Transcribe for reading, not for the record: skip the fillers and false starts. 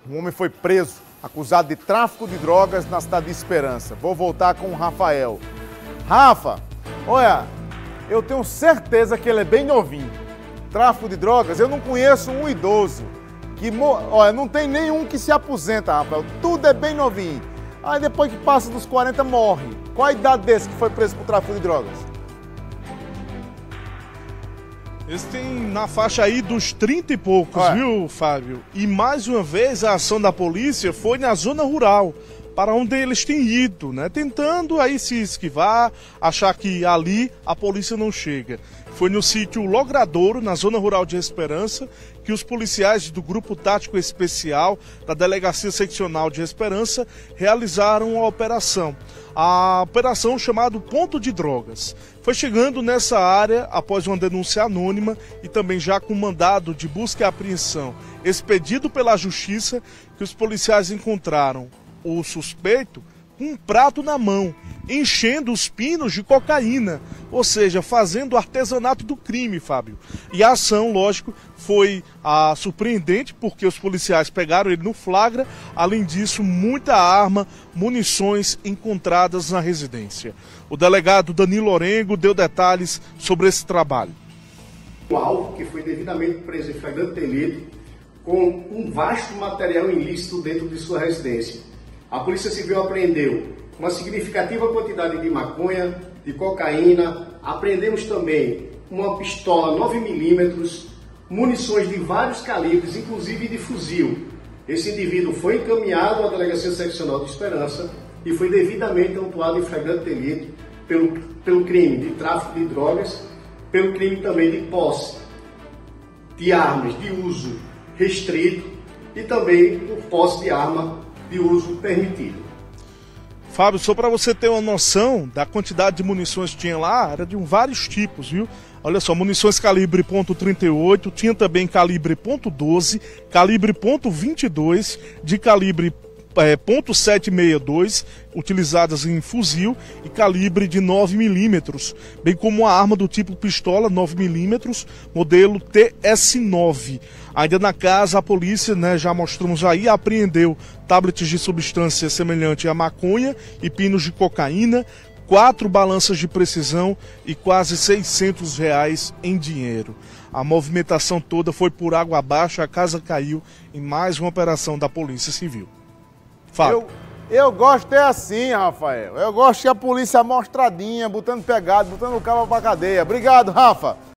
Um homem foi preso, acusado de tráfico de drogas na cidade de Esperança. Vou voltar com o Rafael. Rafa, olha, eu tenho certeza que ele é bem novinho. Tráfico de drogas, eu não conheço um idoso. Olha, não tem nenhum que se aposenta, Rafael. Tudo é bem novinho. Aí depois que passa dos 40, morre. Qual a idade desse que foi preso por tráfico de drogas? Eles têm na faixa aí dos 30 e poucos, viu, Fábio? E mais uma vez a ação da polícia foi na zona rural, para onde eles têm ido, né? Tentando aí se esquivar, achar que ali a polícia não chega. Foi no sítio Logradouro, na zona rural de Esperança, que os policiais do Grupo Tático Especial da Delegacia Seccional de Esperança realizaram a operação. A operação chamada Ponto de Drogas. Foi chegando nessa área após uma denúncia anônima e também já com mandado de busca e apreensão expedido pela Justiça, que os policiais encontraram o suspeito com um prato na mão, enchendo os pinos de cocaína, ou seja, fazendo o artesanato do crime, Fábio. E a ação, lógico, foi surpreendente, porque os policiais pegaram ele no flagra. Além disso, muita arma, munições encontradas na residência. O delegado Danilo Orengo deu detalhes sobre esse trabalho. O alvo que foi devidamente preso em flagrante delito com um vasto material ilícito dentro de sua residência. A Polícia Civil apreendeu uma significativa quantidade de maconha, de cocaína, apreendemos também uma pistola 9mm, munições de vários calibres, inclusive de fuzil. Esse indivíduo foi encaminhado à Delegacia Seccional de Esperança e foi devidamente autuado em flagrante delito pelo crime de tráfico de drogas, pelo crime também de posse de armas de uso restrito e também por posse de arma de uso permitido. Fábio, só para você ter uma noção da quantidade de munições que tinha lá, era de vários tipos, viu? Olha só, munições calibre .38, tinha também calibre .12, calibre .22, de calibre .762, utilizadas em fuzil, e calibre de 9mm, bem como uma arma do tipo pistola 9mm, modelo TS9. Ainda na casa, a polícia, já mostramos aí, apreendeu tablets de substância semelhante à maconha e pinos de cocaína, 4 balanças de precisão e quase R$600 em dinheiro. A movimentação toda foi por água abaixo, a casa caiu em mais uma operação da Polícia Civil. Fábio. Eu gosto é assim, Rafael. Eu gosto que a polícia mostradinha, botando pegado, botando o cabo pra cadeia. Obrigado, Rafa.